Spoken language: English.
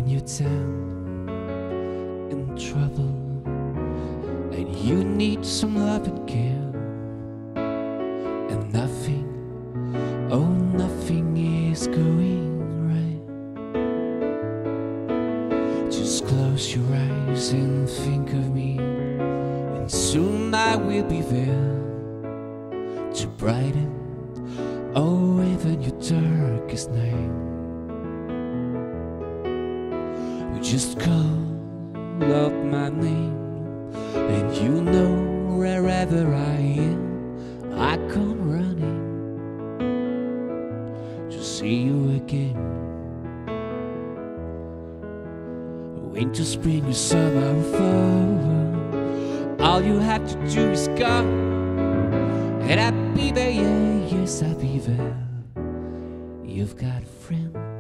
when you're down in trouble and you need some love and care, and nothing, oh nothing is going right. Just close your eyes and think of me, and soon I will be there to brighten, oh even your darkest night. Just call out my name, and you know wherever I am, I come running to see you again. Winter, spring, or summer, or fall, all you have to do is come, and I'll be there, yeah, yes, I'll be there. You've got a friend.